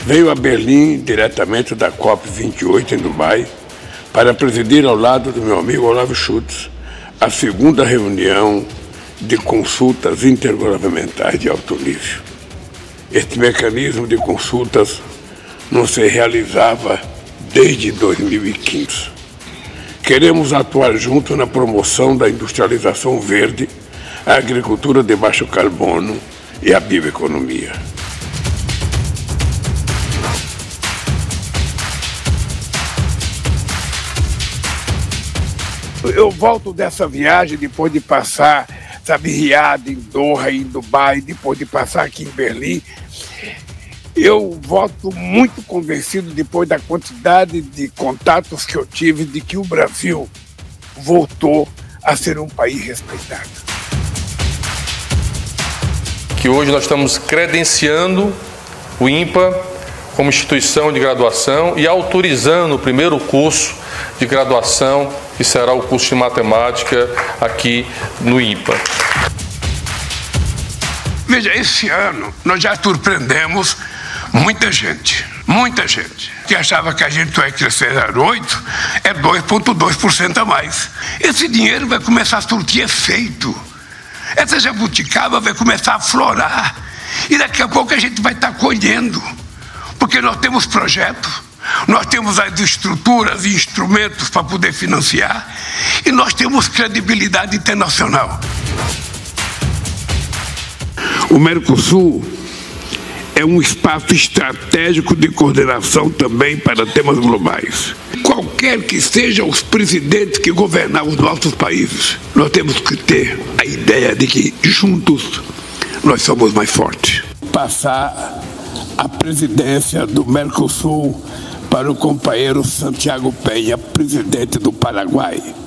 Veio a Berlim diretamente da COP28 em Dubai para presidir ao lado do meu amigo Olavo Scholz a segunda reunião de consultas intergovernamentais de alto nível. Este mecanismo de consultas não se realizava desde 2015. Queremos atuar junto na promoção da industrialização verde, a agricultura de baixo carbono e a bioeconomia. Eu volto dessa viagem depois de passar, Riad, em Doha, em Dubai, depois de passar aqui em Berlim. Eu volto muito convencido, depois da quantidade de contatos que eu tive, de que o Brasil voltou a ser um país respeitado. Que hoje nós estamos credenciando o INPA como instituição de graduação e autorizando o primeiro curso de graduação, que será o curso de matemática aqui no INPA. Veja, esse ano nós já surpreendemos muita gente, que achava que a gente vai crescer 0,8%, é 2,2% a mais. Esse dinheiro vai começar a surtir efeito. Essa jabuticaba vai começar a florar e daqui a pouco a gente vai estar colhendo, porque nós temos projetos, nós temos as estruturas e instrumentos para poder financiar e nós temos credibilidade internacional. O Mercosul é um espaço estratégico de coordenação também para temas globais. Qualquer que sejam os presidentes que governam os nossos países, nós temos que ter a ideia de que juntos nós somos mais fortes. Passar a presidência do Mercosul para o companheiro Santiago Peña, presidente do Paraguai.